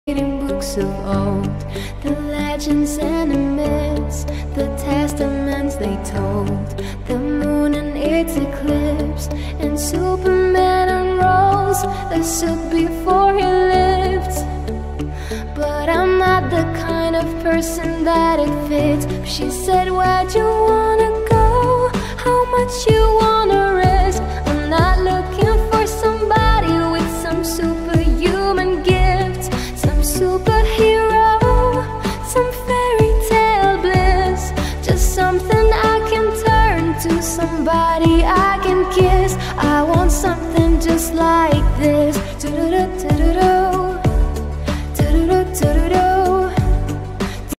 reading books of old, the legends and the myths, the testaments they told, the moon and its eclipse, and Superman unrolls the suit before he lived. But I'm not the kind of person that it fits. She said, where'd you wanna go? How much you wanna risk? I'm not looking for somebody with some superhuman gifts, some superhero, some fairy tale bliss. Just something I can turn to, somebody I can kiss. I want something just like this.